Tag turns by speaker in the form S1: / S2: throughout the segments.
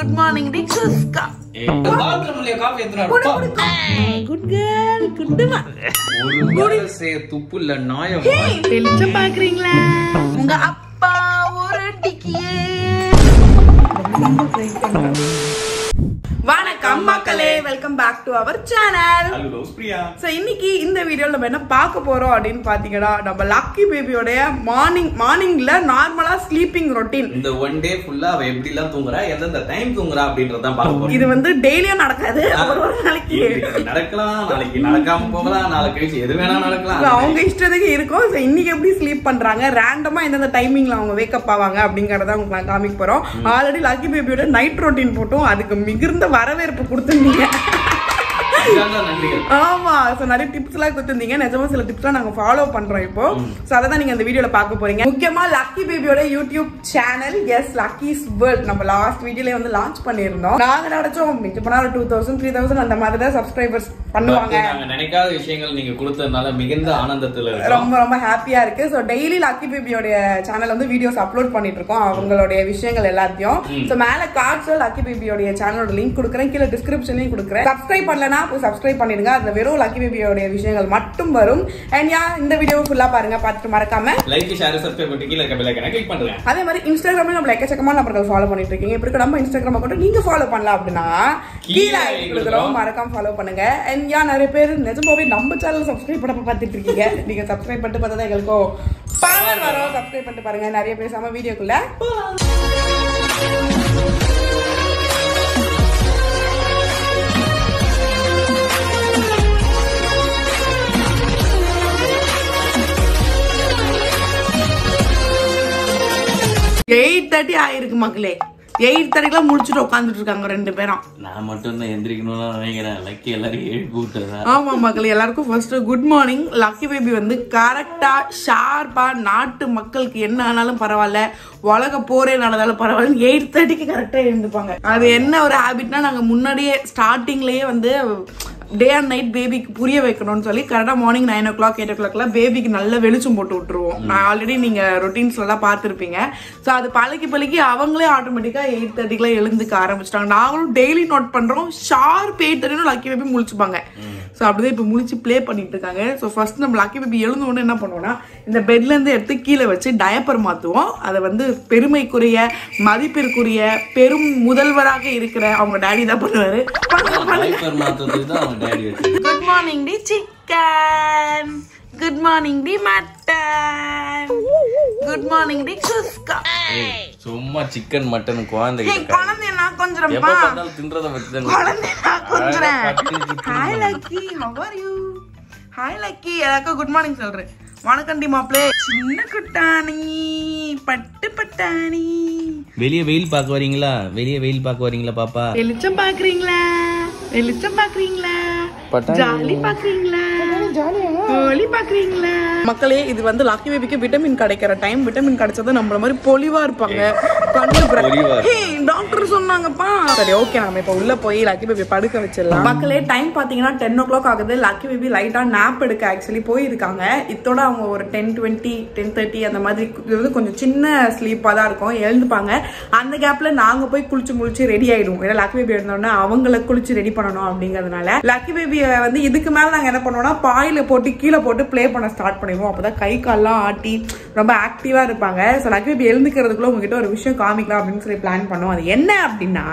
S1: Good morning, Dikuska.
S2: Good
S1: girl, good man.
S2: Good say tupula naya.
S1: Hey, வெளிச்ச பாக்குறீங்களா? உங்க அப்பா ஒரு டிக்கியே. வணக்கம் மக்களே, welcome back to our channel
S2: allulovespriya.
S1: So இன்னைக்கு இந்த வீடியோல நம்ம என்ன பார்க்க போறோம் அப்படினு பாத்தீங்கன்னா, நம்ம லக்கி பேபியோட மார்னிங்ல நார்மலா ஸ்லீப்பிங் ரொட்டீன்.
S2: இந்த ஒன் டே ஃபுல்லா அவ எப்படிலாம் தூங்குறா, எந்தெந்த டைம் தூங்குறா அப்படின்றத தான் பார்க்க போறோம்.
S1: இது வந்து டெய்லியும் நடக்காது, ஒரு நாளைக்கு
S2: நடக்கலாம், நாளைக்கு நடக்காம போகலாம், நாளைக்கு கழிச்சு எது வேணா நடக்கலாம்.
S1: அவங்க இஷ்டத்துக்கு இருக்கும். சோ இன்னைக்கு எப்படி ஸ்லீப் பண்றாங்க, ரேண்டமா எந்தெந்த டைமிங்ல அவங்க வேக்கப் ஆவாங்க அப்படிங்கறத உங்களுக்கு நான் காமிக்க போறோம். ஆல்ரெடி லக்கி பேபியோட நைட் ரொட்டீன் போட்டோம், அதுக்கு மிகுந்த வரவேற்பு கொடுத்திருந்தீங்க. ஆமா, சோ நிறைய டிப்ஸ் எல்லாம் கொடுத்திருந்தீங்க. நிஜமா சில டிப்ஸ் எல்லாம் நாங்க ஃபாலோ பண்றோம் இப்போ. சோ அதான் நீங்க இந்த வீடியோல பார்க்க போறீங்க. முக்கியமா லக்கி பேபியோட YouTube channel S Lucky's world நம்ம லாஸ்ட் வீடியோல வந்து லான்ச் பண்ணிருந்தோம். நாங்க நினைச்சோம் மிச்ச போனா 2000 3000 அந்த மாதிரி தான் சப்ஸ்கிரைபர்ஸ் பண்ணுவாங்க.
S2: நாங்க நினைக்காத விஷயங்கள் நீங்க கொடுத்ததனால மிகுந்த ஆனந்தத்துல இருக்கு.
S1: ரொம்ப ரொம்ப ஹாப்பியா இருக்கு. சோ டெய்லி லக்கி பேபியோட சேனல் வந்து வீடியோஸ் அப்லோட் பண்ணிட்டு இருக்கோம், அவங்களுடைய விஷயங்கள் எல்லாத்தையும். சோ மேல கார்ட்ஸ்ல லக்கி பேபியோட சேனலோட லிங்க் கொடுக்குறேன், கீழே டிஸ்கிரிப்ஷன்லயும் கொடுக்குறேன். சப்ஸ்கிரைப் பண்ணலனா சப்ஸ்கிரைப் பண்ணிடுங்க, அதுல வெறும் லக்கி பேபியோட விஷயங்கள் மட்டும் வரும். அண்ட் யா இந்த வீடியோவை ஃபுல்லா பாருங்க, பார்த்துட்டு மறக்காம
S2: லைக் ஷேர் சப்ஸ்கிரைப் பண்ணி கீழ இருக்க பெல் ஐகானை கிளிக் பண்ணுங்க.
S1: அதே மாதிரி இன்ஸ்டாகிராம்ல நம்ம எக்கச்சக்கமான நபர்கள் ஃபாலோ பண்ணிட்டு இருக்கீங்க. இப்போ நம்ம இன்ஸ்டாகிராம் அக்கவுண்ட் நீங்க ஃபாலோ பண்ணலாம் அப்படின்னா கீழே கொடுக்குறோம், மறக்காம ஃபாலோ பண்ணுங்க. அண்ட் யா நிறைய பேர் நிஜமாவே நம்ம சேனல் சப்ஸ்கிரைப் பண்ண பார்த்துட்டு இருக்கீங்க. நீங்க சப்ஸ்கிரைப் பண்ணிட்டு பார்த்தா எங்களுக்கும் பவர் வரும். சப்ஸ்கிரைப் பண்ணிட்டு பாருங்க. நிறைய பேசாம வீடியோக்குள்ள ஆயிருக்கு மக்களே. 8:30 முடிச்சுட்டு உட்காந்துட்டு இருக்காங்க ரெண்டு பேரும்.
S2: நான் மட்டும் தான் எந்திரிக்கணும்னு நினைக்கிறேன். லக்கி எல்லாரும் எழுப்பி விட்டுறா.
S1: ஆமா மக்களே, எல்லாருக்கும் first good morning. Lucky baby வந்து கரெக்டா ஷார்ப்பா நாட்டு மக்களுக்கு என்ன ஆனாலும் பரவாயில்ல, உலக போரே நடந்தாலும் பரவாயில்ல, 8:30 கரெக்டா எழுந்துப்பாங்க. அது என்ன ஒரு ஹேபிட்னா, நாங்க முன்னாடியே ஸ்டார்டிங்லயே வந்து டே அண்ட் நைட் பேபிக்கு புரிய வைக்கணும்னு சொல்லி கரெக்டாக மார்னிங் 9 o'clock 8 o'clockலாம் பேபிக்கு நல்ல வெளிச்சம் போட்டு விட்டுருவோம். நான் ஆல்ரெடி நீங்கள் ரொட்டீன்ஸ்லாம் பார்த்துருப்பீங்க. ஸோ அது பழகி அவங்களே ஆட்டோமேட்டிக்காக 8:30 எழுந்துக்க ஆரம்பிச்சிட்டாங்க. நாங்களும் டெய்லி நோட் பண்ணுறோம், ஷார்ப் 8:30 லக்கி பேபி முழிச்சுப்பாங்க. ஸோ அப்படிதான் இப்போ முழிச்சு ப்ளே பண்ணிட்டு இருக்காங்க. ஸோ ஃபர்ஸ்ட் நம்ம லக்கி பேபி எழுந்த உடனே என்ன பண்ணுவோம்னா, இந்த பெட்லேருந்து எடுத்து கீழே வச்சு டயப்பர் மாற்றுவோம். அதை வந்து பெருமைக்குரிய மதிப்பிற்குரிய பெரும் முதல்வராக இருக்கிற அவங்க டேடி தான் பண்ணுவாரு. குட் மார்னிங் டி சிக்கன், குட் மார்னிங் டி மட்டன், குட் மார்னிங் டி குஸ்கா.
S2: சும்மா சிக்கன் மட்டன் குழந்தை
S1: நான் கொஞ்சம்
S2: தின்றத
S1: hi lucky, how are you? Hi lucky, எல்லாருக்கும் குட் மார்னிங் சொல்றேன். வணக்கண்டி மாப்பிளே. சின்ன குட்டாணி பட்டு பட்டாணி.
S2: வெளியே வெயில் பார்க்க வரீங்களா? வெளியே வெயில் பார்க்க வரீங்களா பாப்பா?
S1: வெளிச்சம் பாக்குறீங்களா? வெளிச்சம் பாக்குறீங்களா? ஜாலி பாக்குறீங்களா? ஜாலி பாக்குறீங்களா? மக்களே, இது வந்து லக்கி பேபிக்கு விட்டமின் கிடைக்கிற டைம். விட்டமின் கிடைச்சது நம்மள மாதிரி பொலிவா இருப்பாங்க. டாக்டர் சொன்னாங்கப்பா. சரி ஓகே, நம்ம இப்ப உள்ள போய் லக்கி பேபி படுக்க வச்சிடலாம். மக்களே, டைம் பாத்தீங்கன்னா 10 o'clock ஆகுது. லக்கி பேபி லைட்டா நாப் எடுக்க ஆக்சுவலி போயிருக்காங்க. இதோட அவங்க ஒரு 10:20 10:30 அந்த மாதிரி கொஞ்சம் சின்ன ஸ்லீப்பா தான் இருக்கும், எழுந்துப்பாங்க. அந்த கேப்ல நாங்க போய் குளிச்சு முழிச்சு ரெடி ஆயிடுவோம். ஏன்னா லக்கி பேபி எழுந்தோடனே அவங்கள குளிச்சு ரெடி பண்ணணும் அப்படிங்கறதுனால லக்கி பேபியை வந்து இதுக்கு மேல நாங்க என்ன பண்ணுவோம்னா, பாயில போட்டு கீழே போட்டு ப்ளே பண்ண ஸ்டார்ட் பண்ணிடுவோம். அப்பதான் கை கால்லாம் ஆட்டி ரொம்ப ஆக்டிவா இருப்பாங்க. சோ லக்கி பேபி எழுந்துக்கிறதுக்குள்ள உங்ககிட்ட ஒரு விஷயம் காமிக்கலாம் அப்படின்னு சொல்லி பிளான் பண்ணுவோம். அது என்ன அப்படின்னா,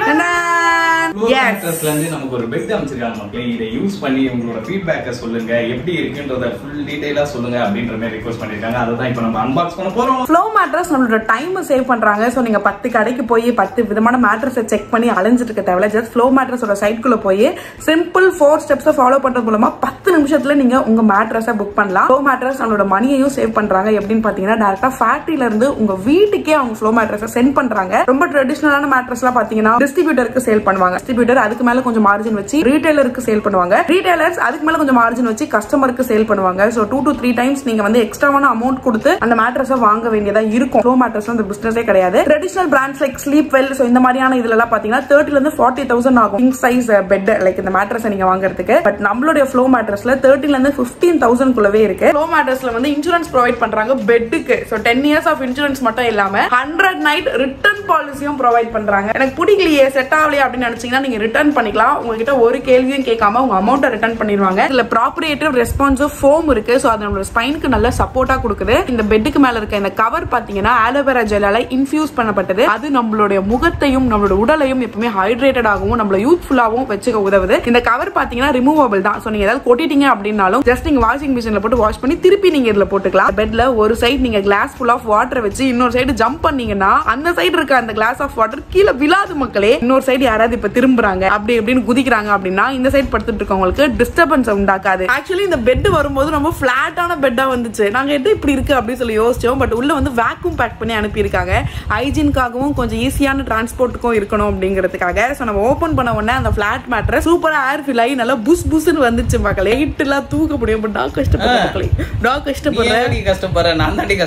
S2: நமக்கு ஒரு பெட் அமைச்சிருக்காங்க மக்களே. இதை யூஸ் பண்ணி உங்களோட ஃபீட்பேக்கை சொல்லுங்க, எப்படி இருக்குன்றத ஃபுல் டீடைலா சொல்லுங்க அப்படின்ற மாதிரி ரிக்வெஸ்ட் பண்ணிருக்காங்க. அதான் இப்போ நம்ம அன்பாக்ஸ் பண்ண போறோம். ஃப்ளோ மேட்ரஸ் நம்மளோட டைம் சேவ் பண்றாங்க. சோ நீங்க 10 கடைக்கு போய் 10 விதமான மேட்ரஸை செக் பண்ணி அலைஞ்சிட்டு இருக்க தேவையில்ல. ஜஸ்ட் ஃப்ளோ மேட்ரஸோட சைட்குள்ள போய் சிம்பிள் 4 ஸ்டெப்ஸை ஃபாலோ பண்றது மூலமா 10 நிமிஷத்துல நீங்க உங்க மேட்ரஸை புக் பண்ணலாம். ஃப்ளோ மேட்ரஸ் நம்மளோட மணியையும் சேவ் பண்றாங்க. எப்படின்னு பாத்தீங்கன்னா, டைரக்டா ஃபேக்டரியில இருந்து உங்க வீட்டுக்கே அவங்க ஃப்ளோ மேட்ரஸை சென்ட் பண்றாங்க. ரொம்ப ட்ரெடிஷனலான மேட்ரஸ் எல்லாம் பாத்தீங்கன்னா டிஸ்ட்ரிபியூட்டருக்கு சேல் பண்ணுவாங்க.
S1: டிஸ்ட்ரிபியூட்டர் அதுக்கு மேல கொஞ்சம் மார்ஜின் வச்சு ரீட்டைலருக்கு சேல் பண்ணுவாங்க. ரீட்டைலர்ஸ் அதுக்கு மேல கொஞ்சம் மார்ஜின் வச்சு கஸ்டமருக்கு சேல் பண்ணுவாங்க. சோ 2 to 3 டைம்ஸ் நீங்க வந்து எக்ஸ்ட்ராவான அமௌண்ட் கொடுத்து அந்த மேட்ரஸை வாங்க வேண்டியதா இருக்கும். ஃப்ளோ மேட்ரஸ் அந்த பிசினஸே கிடையாது. Traditional brands like Sleepwell so இந்த மாதிரியான இதுல எல்லாம் பாத்தீங்கன்னா 30 ல இருந்து 40,000 ஆகும் கிங் சைஸ் பெட் லைக் இந்த மேட்ரஸ் நீங்க வாங்குறதுக்கு. பட் நம்மளுடைய ஃப்ளோ மேட்ரஸ்ல 30 ல இருந்து 15,000 குள்ளவே இருக்கு. ஃப்ளோ மேட்ரஸ்ல வந்து இன்சூரன்ஸ் ப்ரொவைட் பண்றாங்க பெட்டுக்கு. சோ 10 இயர்ஸ் ஆஃப் இன்சூரன்ஸ் மட்டும் இல்லாம 100 நைட் ரிட்டர்ன் பாலிசியும் ப்ரொவைட் பண்றாங்க. எனக்கு பிடிக்கலையே செட் ஆகலையே அப்படின்னு நினைச்சீங்கன்னா நீங்க ரிட்டர்ன் பண்ணிக்கலாம். உங்ககிட்ட ஒரு கேள்வியும் கேட்காம உங்க அமௌண்ட்டை ரிட்டர்ன் பண்ணிடுவாங்க. இதுல ப்ராப்பரேட்டிவ் ரெஸ்பான்சிவ் ஃபோம் இருக்கு. சோ அது நம்மளோட ஸ்பைனுக்கு நல்ல சப்போர்ட்டா கொடுக்குது. இந்த பெட்டுக்கு மேல இருக்க இந்த கவர் பாத்தீங்கன்னா ஆலோவேரா ஜெல்லால இன்ஃபியூஸ் பண்ணப்பட்டது. அது நம்மளுடைய முகத்தையும் நம்மளோட உடலையும் எப்பவுமே ஹைட்ரேட்டட் ஆகவும் நம்மள யூத்ஃபுல்லாவும் வச்சுக்க உதவுது. இந்த கவர் பாத்தீங்கன்னா ரிமூவபிள் தான். சோ நீங்க ஏதாவது கொட்டிட்டீங்க அப்படின்னாலும் ஜஸ்ட் நீங்க வாஷிங் மிஷின்ல போட்டு வாஷ் பண்ணி திருப்பி நீங்க இதுல போட்டுக்கலாம். பெட்ல ஒரு சைடு நீங்க கிளாஸ் ஃபுல் ஆஃப் வாட்டர் வச்சு இன்னொரு சைடு ஜம்ப் பண்ணீங்கன்னா அந்த சைடு இருக்க அந்த கிளாஸ் ஆஃப் வாட்டர் கீழே விழாது மக்களே. இன்னொரு சைடு யாராவது இப்ப திரும்புறாங்க அப்படி எப்படின்னு குதிக்கிறாங்க அப்படின்னா இந்த சைடு படுத்துட்டு இருக்கவங்களுக்கு டிஸ்டர்பன்ஸ் உண்டாக்காது. ஆக்சுவலி இந்த பெட் வரும்போது ரொம்ப பிளாட்டான பெட்டா வந்துச்சு. நாங்க எது இப்படி இருக்கு அப்படின்னு சொல்லி யோசிச்சோம். பட் உள்ள வந்து வேக்யூம் பேக் பண்ணி அனுப்பியிருக்காங்க. ஹைஜீனுக்காகவும் கொஞ்சம் ஈஸியான டிரான்ஸ்போர்ட்டுக்கும் இருக்கணும் அப்படிங்கிறதுக்காக. சோ நம்ம ஓபன் பண்ண உடனே அந்த பிளாட் மேட்ரஸ் சூப்பரா ஏர் ஃபில் ஆகி நல்லா புஸ் புஸ்ன்னு வந்துச்சு மக்களே. ஹைட் எல்லாம் தூக்க முடியும். பட் டாக் கஷ்டப்படுறேன் மக்களே. டாக் கஷ்டப்படுறேன். நான் தாண்டி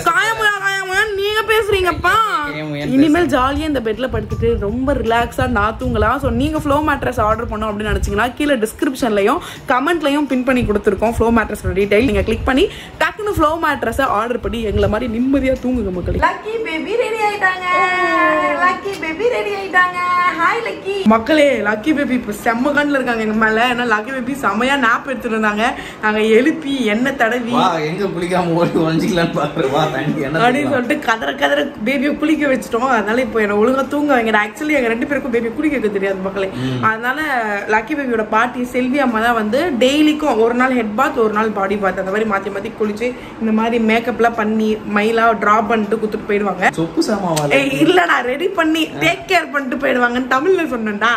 S1: நீங்க பேசுறீங்கப்பா. இனிமேல் ஜாலியா இந்த பெட்ல படுத்துட்டு ரொம்ப ரிலாக்ஸா நான் தூங்கலாம். சோ நீங்க ஃப்ளோ மேட்ரஸ் ஆர்டர் பண்ணணும் அப்படின்னு நினைச்சீங்கன்னா கீழே டிஸ்கிரிப்ஷன்லயும் கமெண்ட்லயும் பின் பண்ணி கொடுத்துருக்கோம் ஃப்ளோ மேட்ரஸோட டீடைல். நீங்க கிளிக் பண்ணி டக்குனு ஃப்ளோ மேட்ரஸை ஆர்டர் பண்ணி எங்களை மாதிரி நிம்மதியா தூங்குங்க மக்களே. லக்கி பேபி ரெடி ஆயிட்டாங்க. லக்கி பேபி ரெடி ஆயிட்டாங்க. Hi lucky. மக்களே லக்கி பேபி இப்ப செம்ம கண்ணுல இருக்காங்க எங்க மேல. ஏன்னா லக்கி பேபி செமையா நாப் எடுத்துட்டு இருந்தாங்க. நாங்க எழுப்பி எண்ணெய் தடவி
S2: எங்க குளிக்காம ஓடி ஒழிஞ்சிக்கலான்னு பாக்குறவா தண்ணி
S1: அப்படின்னு சொல்லிட்டு கதற பேபியை குளிக்க வச்சுட்டோம். அதனால இப்போ என்ன ஒழுங்கா தூங்க வைங்க. ஆக்சுவலி எங்க 2 பேருக்கும் பேபி குளிக்க வைக்க தெரியாது மக்களே. அதனால லக்கி பேபியோட பாட்டி செல்வி அம்மா தான் வந்து டெய்லிக்கும் ஒரு நாள் ஹெட் பாத் ஒரு நாள் பாடி பாத் அந்த மாதிரி மாத்தி மாத்தி குளிச்சு இந்த மாதிரி மேக்கப் எல்லாம் பண்ணி மயிலா டிராப் பண்ணிட்டு குத்துட்டு போயிடுவாங்க. இல்லடா ரெடி பண்ணி டேக் கேர் பண்ணிட்டு போயிடுவாங்கன்னு தமிழ்ல சொன்னேன்டா.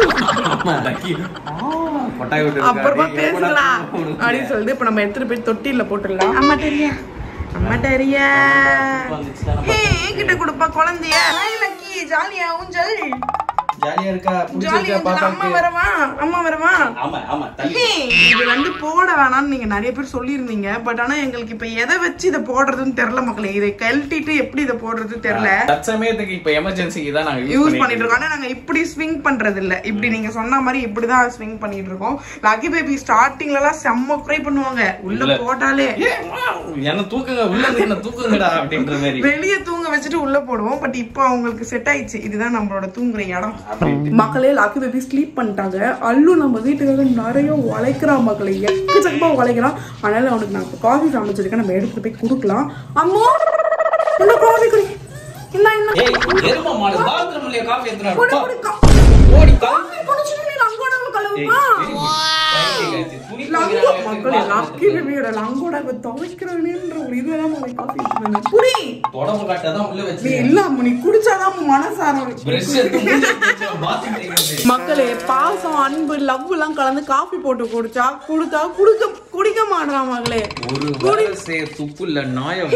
S1: அப்புறமா பேசலாம் அப்படின்னு சொல்லிட்டு இப்ப நம்ம எடுத்துட்டு போய் தொட்டில போட்டுடலாம். அம்மா தெரியா அம்மா தெரியா கிட்ட கொடுப்பா குழந்தைய. லக்கி ஜாலியா ஊஞ்சல்
S2: ஜாலியா இருக்கா?
S1: ஜாலியா அம்மா வரவா அம்மா வரவா? இது வந்து போட வேணாம்னு நீங்க நிறைய பேர் சொல்லியிருந்தீங்க. பட் ஆனா எங்களுக்கு இப்ப எதை வச்சு இதை போடுறதுன்னு தெரியல மக்களே. இதை கழட்டிட்டு எப்படி இதை போடுறது தெரியல.
S2: தற்சமயத்துக்கு இப்ப எமர்ஜென்சிக்கு தான் நாங்க
S1: யூஸ் பண்ணிட்டு இருக்கோம். ஆனா நாங்க இப்படி ஸ்விங் பண்றது இல்ல. இப்படி நீங்க சொன்ன மாதிரி இப்படிதான் ஸ்விங் பண்ணிட்டு இருக்கோம். லக்கி பேபி ஸ்டார்டிங்ல எல்லாம் செம்ம ப்ரை பண்ணுவாங்க. உள்ள போட்டாலே
S2: என்ன தூக்குங்க உள்ள என்ன தூக்குங்கடா அப்படின்ற மாதிரி
S1: வெளியே தூங்க வச்சுட்டு உள்ள போடுவோம். பட் இப்போ அவங்களுக்கு செட் ஆயிடுச்சு. இதுதான் நம்மளோட தூங்குற இடம் மக்களே. லக்கி பேபி ஸ்லீப் பண்ணிட்டாங்க. அல்லு நம்ம வீட்டுக்காக நிறைய உழைக்கிறான் மக்களே. எக்கச்சக்கமா உழைக்கிறான். அதனால அவனுக்கு நான் இப்போ காஃபி சமைச்சிருக்கேன். நம்ம எடுத்துட்டு போய் கொடுக்கலாம். அம்மா இந்த காஃபி குடி. இந்த
S2: எரும மாடு பாத்ரூம்ல காஃபி எடுத்துறா.
S1: ஓடி காஃபி குடிச்சிட்டு நீ லங்கோட கலவுமா. மக்களே லக்கி பேபியோட லங்கோட துவைக்கிறேன்ற ஒரு இதெல்லாம் நம்ம காஃபி எடுத்துறேன். புடி
S2: தொடம்ப காட்டாதான் உள்ள வச்சு
S1: இல்ல நீ குடிச்சாதான் மனசாரம். மக்களே பாசம் அன்பு லவ் எல்லாம் கலந்து காஃபி போட்டு குடிச்சா கொடுத்தா குடிக்க மாட்டான் மக்களே.
S2: ஒரு துப்பு இல்ல நாயம்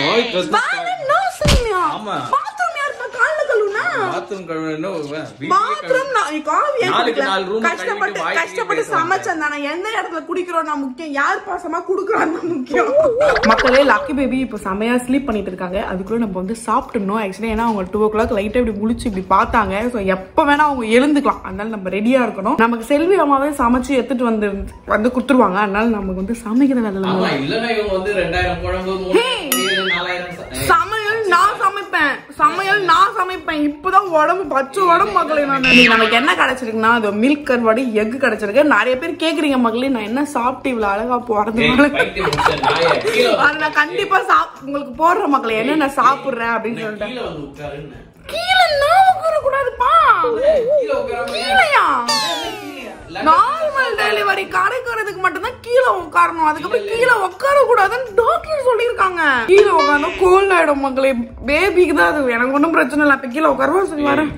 S1: கஷ்டப்பட்டு சமைச்சேன். எந்த இடத்துல குடிக்கிறோம் முக்கியம், யார் பாசமா குடுக்கறோம் முக்கியம். மக்களே லக்கி பேபி இப்ப செமையா ஸ்லீப் பண்ணிட்டு இருக்காங்க. அதுக்குள்ள நம்ம வந்து சாப்பிட்டுணும். ஆக்சுவலி ஏன்னா அவங்க 2 o'clock லைட்டா இப்படி முழிச்சு இப்படி பார்த்தாங்க. ஸோ எப்ப வேணா அவங்க எழுந்துக்கலாம். அதனால நம்ம ரெடியா இருக்கணும். நமக்கு செல்வி அம்மாவே சமைச்சு எடுத்துட்டு வந்து குடுத்துருவாங்க. அதனால நமக்கு வந்து சமைக்கிற வேலை சமையல் நான் சமைப்பேன். இப்பதான் உடம்பு பச்சை உடம்பு மக்களே. நமக்கு என்ன கிடைச்சிருக்குன்னா அது மில்க் கருவாடு எக் கிடைச்சிருக்கு. நிறைய பேர் கேக்குறீங்க மக்களே நான் என்ன சாப்பிட்டு இவ்வளவு அழகா போறது. அது நான் கண்டிப்பா உங்களுக்கு போடுற மக்களே என்னென்ன சாப்பிடுறேன் அப்படின்னு சொல்லிட்டு. கீழே நான் உட்கார கூடாதுப்பா. கீழையா நார்மல் டெலிவரி கரைக்கிறதுக்கு மட்டும்தான் கீழே உட்காரணும். அதுக்கப்புறம் கீழே உட்கார கூடாதுன்னு டாக்டர் சொல்லியிருக்காங்க. கீழே உட்கார்ந்தா கோல்ட் ஆயிடும் மக்களே. பேபிக்கு தான் அது. எனக்கு ஒன்றும் பிரச்சனை இல்லை. அப்ப கீழே உட்காரவா சொல்லி வரேன்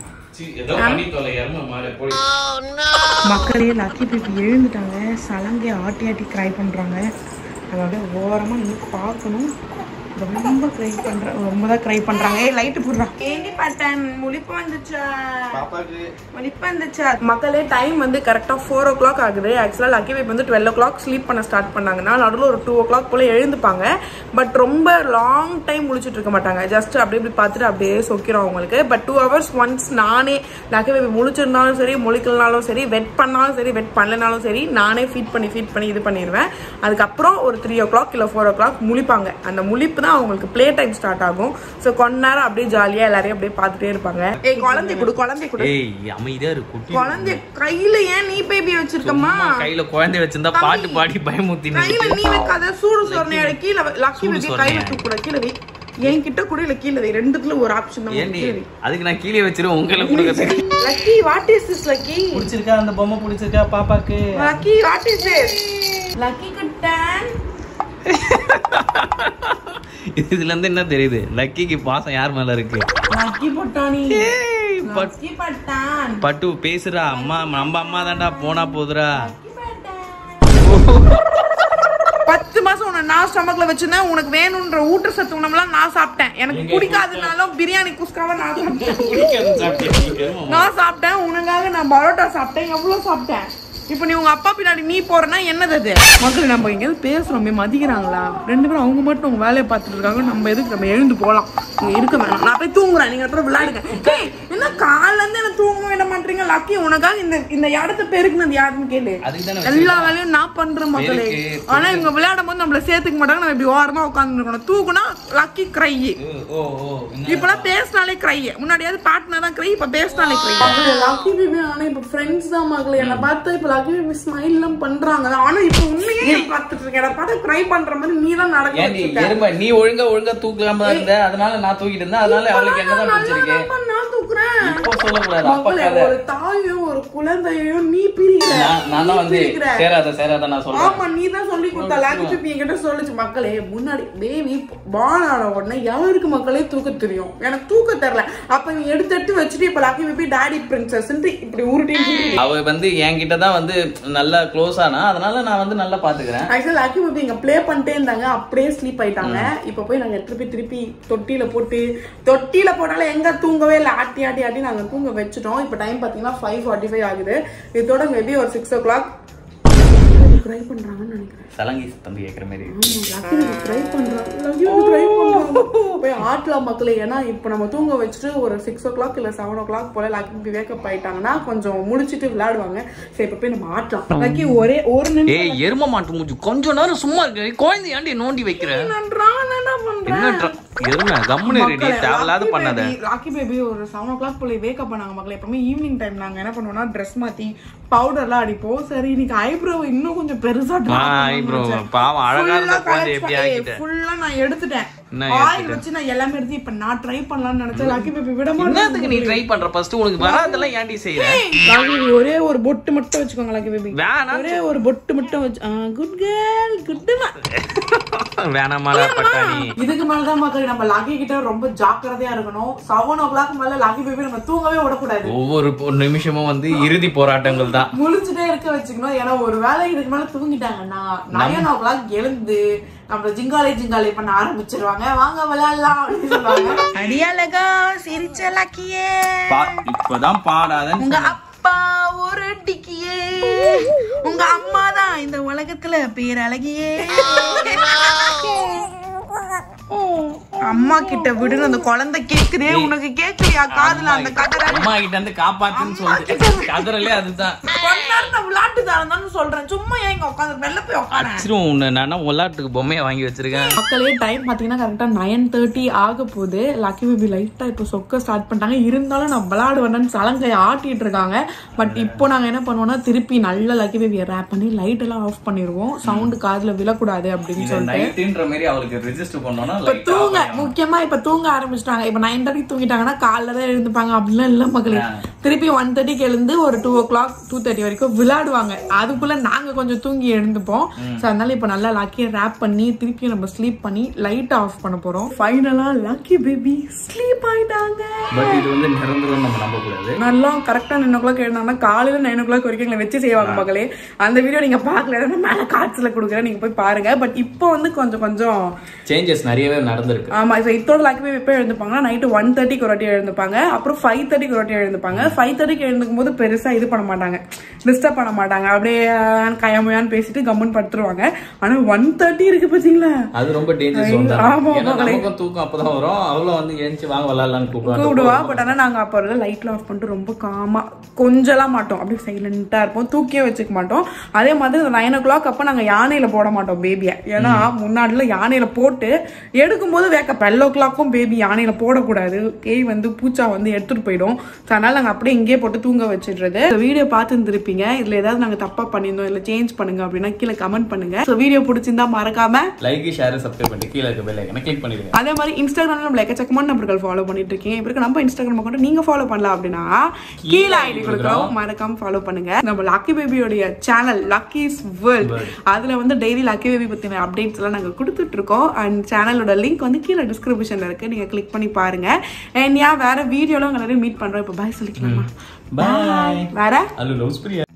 S1: மக்களே. லக்கி பேபி எழுந்துட்டாங்க. சலங்கை ஆட்டி ஆட்டி ட்ரை பண்றாங்க. அதோட ஓரமா இன்னும் பார்க்கணும். ரொம்ப க்ரை பண்றேன், ரொம்ப தான் க்ரை பண்றாங்க. ஏய் லைட் போடுறா. ஏண்டி பட்டன் முழிப்பு வந்துச்சா?
S2: பாப்பாக்கு
S1: முழிப்பு வந்துச்சா? மக்களே டைம் வந்து கரெக்டா 4 o'clock ஆகுது. ஆக்சுவலா லக்கி பேபி வந்து 12 o'clock ஸ்லீப் பண்ண ஸ்டார்ட் பண்ணாங்கன்னா நடுவில் ஒரு 2 o'clock போல எழுந்துப்பாங்க. பட் ரொம்ப லாங் டைம் முழிச்சிட்டு இருக்க மாட்டாங்க. ஜஸ்ட் அப்படி இப்படி பார்த்துட்டு அப்படியே சொக்கிறோம் அவங்களுக்கு. பட் 2 hours ஒன்ஸ் நானே லக்கி பேபி முழிச்சிருந்தாலும் சரி, முழிக்கலனாலும் சரி, வெட் பண்ணாலும் சரி, வெட் பண்ணலனாலும் சரி, நானே ஃபீட் பண்ணி இது பண்ணிடுவேன். அதுக்கப்புறம் ஒரு 3 o'clock இல்லை 4 o'clock முழிப்பாங்க. அந்த முழிப்பு தான் அவங்களுக்கு ப்ளே டைம் ஸ்டார்ட் ஆகும். ஸோ கொஞ்ச நேரம் அப்படியே ஜாலியா எல்லாரையும் அப்படியே பார்த்துட்டே இருப்பாங்க. ஏய் குழந்தை கொடு.
S3: ஏய் அமைதியா இரு குட்டி.
S1: குழந்தை கையில ஏன் நீ பேபி வச்சிருக்கமா?
S3: கையில குழந்தை வச்சிருந்தா பாட்டு பாடி பயமுத்தி.
S1: கையில நீ வைக்காத, சூடு சொர்ணையோட கீழே லக்கி பேபி கையில தூக்குற. கீழே வை. என்கிட்ட கூட இல்ல, கீழே வை. ரெண்டுத்துல ஒரு ஆப்ஷன் தான்.
S3: ஏண்டி அதுக்கு நான் கீழே வச்சிருவேன் உங்களுக்கு கொடுக்க.
S1: Lucky what is this? Lucky
S3: பிடிச்சிருக்கா அந்த பொம்மை? பிடிச்சிருக்கா பாப்பாக்கு?
S1: Lucky what is this? Lucky குட்டன்.
S3: இதுல இருந்து என்ன தெரியுது? லக்கிக்கு பாசம் யார் மேல இருக்கு?
S1: லக்கி பொட்டானி. லக்கி பட்டான்.
S3: பட்டு பேசுறா. அம்மா நம்ம அம்மா தான்டா போனா போதுரா.
S1: 10 மாசம் உன்னை நான் ஸ்டமக்ல வச்சிருந்தேன். உனக்கு வேணும்ன்ற ஊட்டச்சத்து உணவுலாம் நான் சாப்பிட்டேன். எனக்கு பிடிக்காதுனாலும் பிரியாணி குஸ்காவை நான் சாப்பிட்டேன். உனக்காக நான் பரோட்டா சாப்பிட்டேன். எவ்வளவு சாப்பிட்டேன். இப்போ நீ உங்க அப்பா பின்னாடி நீ போறனா என்னது அது? மக்கள் நம்ம எங்கேயாவது பேசுறோமே மதிக்கிறாங்களா? 2 பேரும் அவங்க மட்டும் அவங்க வேலையை பார்த்துட்டு இருக்காங்க. நம்ம எதுக்கு? நம்ம எழுந்து போலாம். நீங்க இருக்க வேணாம். நான் போய் தூங்குறேன். நீங்க அப்புறம் விளையாடுங்க. என்ன காலைல இருந்து என்ன தூங்க விட மாட்டீங்க? லக்கி உனக்காக இந்த இடத்த பெருக்குனது யாருன்னு கேளு. எல்லா வேலையும் நான் பண்றேன் மக்களே. ஆனா இவங்க விளையாடும் போது நம்மள சேர்த்துக்க மாட்டாங்க. நம்ம இப்படி ஓரமா உட்கார்ந்து இருக்கணும். தூக்குனா லக்கி கிரை. இப்பெல்லாம் பேசினாலே கிரை. முன்னாடியாவது பாட்டுனா தான் கிரை, இப்ப பேசினாலே கிரை. லக்கி பேபி ஆனா இப்ப ஃப்ரெண்ட்ஸ் தான் மக்களே. என்ன பார்த்தா இப்ப லக்கி பேபி ஸ்மைல் எல்லாம் பண்றாங்க. ஆனா இப்ப உண்மையே பார்த்துட்டு இருக்கேன். என்ன பார்த்தா கிரை பண்ற மாதிரி நீ தான் நடக்க.
S3: நீ ஒழுங்கா தூக்கலாம இருந்த, அதனால நான் தூக்கிட்டு இருந்தேன். அதனால அவளுக்கு என்னதான் பிடிச்சிருக்கு?
S1: நான் தூக்குறேன்.
S3: இப்போ சொல்லக்கூடாது.
S1: ஒரு தாயும் ஒரு குழந்தையும் நீ பிரிக்கிற.
S3: நான் தான் வந்து சேராத நான் சொல்றேன்.
S1: ஆமா நீ தான் சொல்லி கொடுத்த. லக்கி பேபி என்கிட்ட சொல்லுச்சு. மக்களே முன்னாடி பேபி பால் ஆன உடனே யாருக்கு மக்களே தூக்க தெரியும்? எனக்கு தூக்க தெரியல. அப்ப நீ எடுத்து வச்சுட்டு இப்ப லக்கி பேபி டாடி பிரின்சஸ் இப்படி உருட்டி.
S3: அவ வந்து என்கிட்ட தான் வந்து நல்லா க்ளோஸ் ஆனா, அதனால நான் வந்து நல்லா பாத்துக்கிறேன்.
S1: ஆக்சுவலா லக்கி பேபி இங்க ப்ளே பண்ணிட்டே இருந்தாங்க. அப்படியே ஸ்லீப் ஆயிட்டாங்க. இப்ப போய் நாங்க திருப்பி தொட்டியில போட்டாலும் எங்க தூங்கவே இல்லை. ஆட்டி நாங்க தூங்க வச்சுட்டோம். இப்ப டைம் பாத்தீங்கன்னா 5:45 ஆகுது. இதோட மேபி ஒரு 6 o'clock ட்ரை பண்றாங்கன்னு நினைக்கிறேன்.
S3: சலங்கி தம்பி கேக்குற மாதிரி
S1: ட்ரை பண்றாங்க. போய் ஆட்டலாம் மக்களே. ஏன்னா இப்ப நம்ம தூங்க வச்சுட்டு ஒரு 6 o'clock இல்ல 7 o'clock போல லக்கி வேக்கப் ஆயிட்டாங்கன்னா கொஞ்சம் முடிச்சிட்டு விளையாடுவாங்க. சரி இப்ப போய் நம்ம ஆட்டலாம். லக்கி ஒரு நிமிஷம்.
S3: ஏய் எரும மாட்டு மூஞ்சி கொஞ்ச நேரம் சும்மா இருக்க. குழந்தை ஏன்டி நோண்டி வைக்கிற? எரும கம்முனு ரெடி தேவலாது பண்ணாத.
S1: லக்கி பேபி ஒரு 7 o'clock போல வேக்கப் பண்ணாங்க மக்களே. எப்பவுமே ஈவினிங் டைம் நாங்க என்ன பண்ணுவோம்னா ட்ரெஸ் மாத்தி பவுடர்லாம் அடிப்போம். சரி இன்னைக்கு ஐப்ரோ இன்னும் கொஞ்சம் பெருசா
S3: ஐப்ரோ பாவம் அழகா இருந்த குழந்தை எப்படி ஆக்கிட்ட?
S1: ஃபுல்லா நான் எடுத்துட்டேன். ஆயில் வச்சு நான் எல்லாமே எடுத்து இப்ப நான் ட்ரை பண்ணலாம்னு நினைச்சேன். லக்கி பேபி விட மாட்டேன்.
S3: என்னத்துக்கு நீ ட்ரை பண்ற? ஃபர்ஸ்ட் உனக்கு வராதெல்லாம் ஏன்டி செய்யற?
S1: லக்கி ஒரே ஒரு பொட்டு மட்டும் வச்சுக்கோங்க லக்கி பேபி. ஒரே ஒரு பொட்டு மட்டும் வச்சு. Good girl குட்மா.
S3: வேணாமாடா பட்டாணி.
S1: இதுக்கு மேல தான் மக்கள் நம்ம லக்கி கிட்ட ரொம்ப ஜாக்கிரதையா இருக்கணும். 7 o'clock மேல லக்கி பேபி நம்ம தூங்கவே விடக்கூடாது.
S3: ஒவ்வொரு நிமிஷமும் வந்து இறுதி போராட்டங்கள் தான்.
S1: முழிச்சுட்டே இருக்க வச்சுக்கணும். ஏன்னா ஒரு வேளை இதுக்கு மேல தூங்கிட்டாங்கன்னா 9 o'clock எழுந்து நம்ம ஜிங்காலே பண்ண ஆரம்பிச்சிருவாங்க. வாங்க விளையாடலாம் அப்படின்னு சொல்லுவாங்க. அடியாலகா சிரிச்ச லக்கியே
S3: இப்பதான் பாடாதன்னு
S1: உங்க அப்பா ஒரு டிக்கியே. உங்க அம்மா தான் இந்த உலகத்துல பேர் அழகியே. அம்மா கிட்ட விடுன்னு அந்த குழந்தை கேக்குதே. உனக்கு கேட்கலையா காதுல அந்த கதற?
S3: அம்மா கிட்ட இருந்து காப்பாத்துன்னு சொல்லுது. கதறலே அதுதான்.
S1: விளையாட்டு தானே சொல்றேன். சும்மா ஏங்க உட்காந்து வெளில போய்
S3: உட்காந்து நான் விளையாட்டுக்கு பொம்மையை வாங்கி வச்சிருக்கேன்.
S1: மக்களே டைம் பாத்தீங்கன்னா கரெக்டா 9:30 ஆக போகுது. லக்கி பேபி லைட்டா இப்போ சொக்க ஸ்டார்ட் பண்ணிட்டாங்க. இருந்தாலும் நான் விளையாடுவேன்னு சலங்கையை ஆட்டிட்டு இருக்காங்க. பட் இப்போ நாங்க என்ன பண்ணுவோம்னா திருப்பி நல்ல லக்கி பேபியை ரேப் பண்ணி லைட் எல்லாம் ஆஃப் பண்ணிடுவோம். சவுண்ட் காதுல விழக்கூடாது அப்படின்னு சொல்லிட்டு
S3: நைட்ன்ற மாதிரி அவளுக்கு ரெஜிஸ்டர் பண்ணோம்னா
S1: தூங்க முக்கியமா இப்ப தூங்க ஆரம்பிச்சிட்டாங்க. இப்ப 9:30 தூங்கிட்டாங்கன்னா காலைல தான் எழுந்துப்பாங்க அப்படிலாம் இல்ல மக்களே. திருப்பி 1:30 எழுந்து ஒரு 2 o'clock 2:30 வரைக்கும் விளையாடுவாங்க. அதுக்குள்ள நாங்க கொஞ்சம் தூங்கி எழுந்துப்போம். சோ அதனால இப்ப நல்லா லக்கியை ரேப் பண்ணி திருப்பி நம்ம ஸ்லீப் பண்ணி லைட் ஆஃப் பண்ண போறோம். ஃபைனலா லக்கி பேபி ஸ்லீப் ஆயிட்டாங்க.
S2: பட் இது வந்து நிரந்தரம் நம்ம நம்ப கூடாது.
S1: நல்லா கரெக்டா 9 o'clock எழுந்தாங்கன்னா காலையில 9 o'clock வரைக்கும் எங்களை வச்சு செய்வாங்க மக்களே. அந்த வீடியோ நீங்க பாக்கல, மேல காட்சில கொடுக்குறேன், நீங்க போய் பாருங்க. பட் இப்போ வந்து கொஞ்சம்
S2: சேஞ்சஸ் நிறையவே நடந்திருக்கு.
S1: ஆமா, இதோட லக்கி பேபி எப்போ எழுந்துப்பாங்கன்னா நைட்டு 1:30 ஒரு வாட்டி எழுந்துப்பாங்க, அப்புறம் 5:30 ஒரு வாட்டி எழுந்துப்பாங்க. 5:30 எழுந்துக்கும் போது பெருசா இது பண்ண மாட்டாங்க, டிஸ்டர்ப் பண்ண மாட்டாங்க, அப்படியே கயமையான்னு பேசிட்டு கம்முன்னு படுத்துருவாங்க. ஆனா 1:30 இருக்கு பாத்தீங்களா,
S2: அது ரொம்ப டேஞ்சரஸ். நமக்கும் தூக்கம் அப்பதான் வரும். அவளும் வந்து ஏஞ்சி வாங்க விளையாடலான்னு கூப்பிடுவா.
S1: பட் ஆனா நாங்க அப்ப லைட்ல ஆஃப் பண்ணிட்டு ரொம்ப காமா கொஞ்சலாம் மாட்டோம், அப்படியே சைலண்டா இருப்போம், தூக்கியே வச்சுக்க மாட்டோம். அதே மாதிரி 9 o'clock அப்ப நாங்க யானையில போட மாட்டோம் பேபிய. ஏன்னா முன்னாடில யானையில போட்டு எடுக்கும் போது வேக்க 12 o'clock பேபி யானையில போடக்கூடாது, பேய் வந்து பூச்சா வந்து எடுத்துட்டு போயிடும். அதனால நாங்க அப்படியே இங்கே போட்டு தூங்க வச்சிடுறது. வீடியோ பார்த்து இருந்திருப்பீங்க, இதுல ஏதாவது நாங்க தப்பா பண்ணிருந்தோம் இல்ல சேஞ்ச் பண்ணுங்க அப்படின்னா கீழே கமெண்ட் பண்ணுங்க. வீடியோ பிடிச்சிருந்தா மறக்காம
S2: லைக் ஷேர் சப்ஸ்கிரைப் பண்ணி கீழே இருக்க பெல் ஐகானை கிளிக் பண்ணிடுங்க.
S1: அதே மாதிரி இன்ஸ்டாகிராம்ல நம்ம எக்கச்சக்கமான நபர்கள் ஃபாலோ பண்ணிட்டு இருக்கீங்க. இப்ப நம்ம இன்ஸ்டாகிராம் அக்கௌண்ட் நீங்க ஃபாலோ பண்ணலாம் அப்படின்னா கீழே ஐடி கொடுக்குறோம், மறக்காம ஃபாலோ பண்ணுங்க. நம்ம லக்கி பேபியோட சேனல் லக்கிஸ் வேர்ல்ட், அதுல வந்து டெய்லி லக்கி பேபி பத்தின அப்டேட்ஸ் எல்லாம் நாங்க கொடுத்துட்டு இருக்கோம். அண்ட் சேனலோட லிங்க் வந்து கீழே டிஸ்கிரிப்ஷன்ல இருக்கு, நீங்க கிளிக் பண்ணி பாருங்க. அண்ட் வேற வீடியோல உங்க நிறைய மீட் பண்றோம். இப்ப பாய் சொல்லிக்கலாமா?
S2: பாய்.
S1: வேற
S2: allulovespriya.